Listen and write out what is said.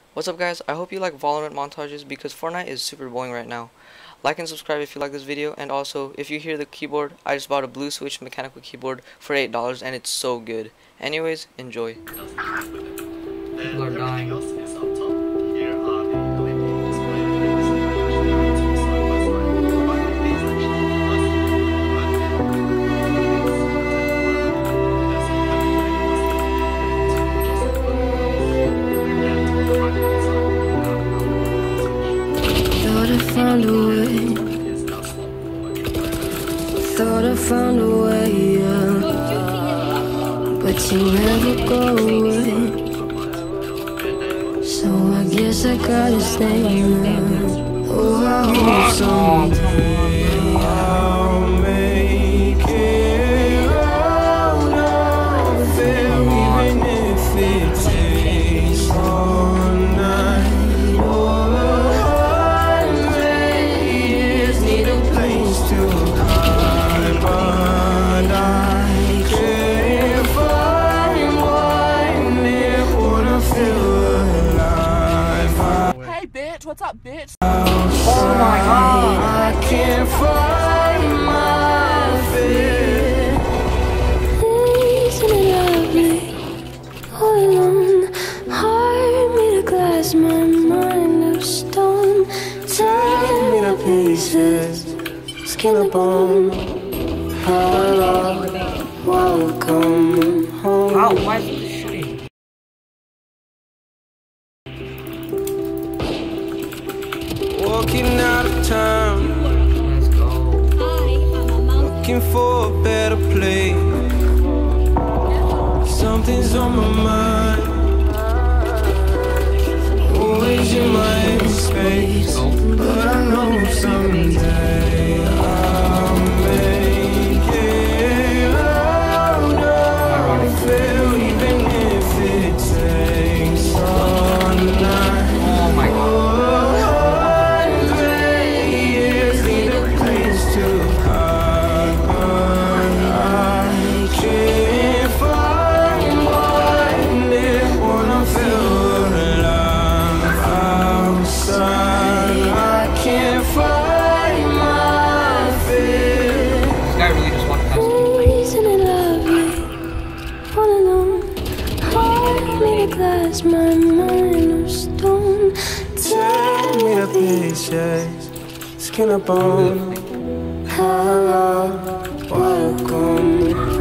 What's up guys, I hope you like Valorant montages because Fortnite is super boring right now. Like and subscribe if you like this video, and also if you hear the keyboard, I just bought a Blue Switch mechanical keyboard for $8 and it's so good. Anyways, enjoy. People are dying. Thought I found a way, yeah. But you never go away. So I guess I gotta stay now. Oh, I hope someday I'll make it out of there, even if it takes all night or 100 years. Need a place to hide, but I can't find one that wanna feel alive. Hey bitch, what's up bitch? Oh my God, I can't find my fear. Isn't it lovely? All alone, heart made of glass, my mind of stone. Tear me to pieces, skin and bone. Hello, welcome home. Ow, why is it shooting? Walking out of town, Let's go. looking for a better place. Something's on my mind, always in my space. But I know someday I'll make it out of there, even if it takes all night. Oh my God. This guy really just walked past me. Isn't it lovely? All alone, heart made of glass, my mind of stone. Tear me to pieces, skin and bone. Hello, welcome